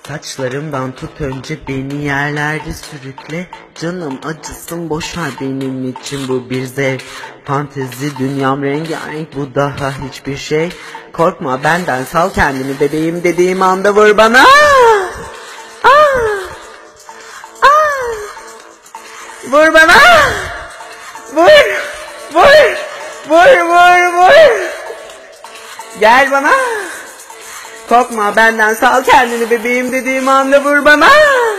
Saçlarımdan tut önce beni yerlerde sürükle. Canım acısın boşver, benim için bu bir zevk. Fantezi dünyam rengarenk, bu daha hiçbir şey. Korkma benden, sal kendini, bebeğim dediğim anda vur bana. Vur bana. Vur. Vur. Vur vur vur. Gel bana. Korkma benden, sal kendini, bebeğim dediğim anda vur bana.